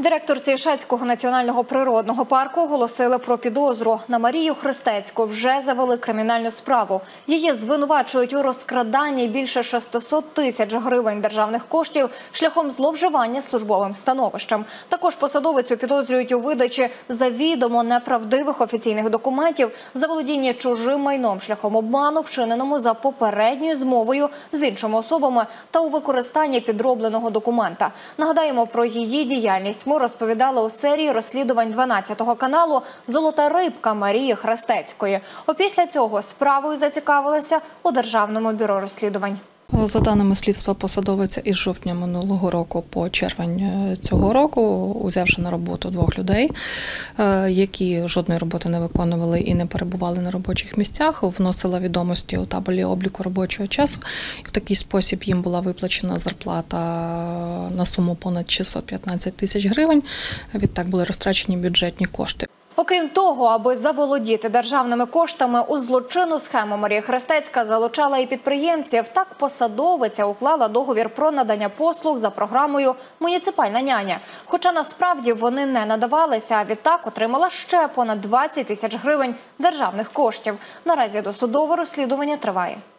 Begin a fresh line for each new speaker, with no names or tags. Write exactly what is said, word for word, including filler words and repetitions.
Директорці Шацького національного природного парку оголосили про підозру. На Марію Хрестецьку вже завели кримінальну справу. Її звинувачують у розкраданні більше шестисот тисяч гривень державних коштів шляхом зловживання службовим становищем. Також посадовицю підозрюють у видачі завідомо неправдивих офіційних документів, заволодіння чужим майном шляхом обману, вчиненому за попередньою змовою з іншими особами та у використанні підробленого документа. Нагадаємо про її діяльність. Ми розповідали у серії розслідувань дванадцятого каналу «Золота рибка» Марії Хрестецької. Опісля цього справою зацікавилися у Державному бюро розслідувань.
За даними слідства, посадовиця із жовтня минулого року по червень цього року, узявши на роботу двох людей, які жодної роботи не виконували і не перебували на робочих місцях, вносила відомості у табелі обліку робочого часу. І в такий спосіб їм була виплачена зарплата на суму понад шістсот п'ятнадцять тисяч гривень. Відтак були розтрачені бюджетні кошти.
Окрім того, аби заволодіти державними коштами, у злочинну схему Марія Хрестецька залучала і підприємців. Так посадовиця уклала договір про надання послуг за програмою «Муніципальна няня». Хоча насправді вони не надавалися, а відтак отримала ще понад двадцять тисяч гривень державних коштів. Наразі досудове розслідування триває.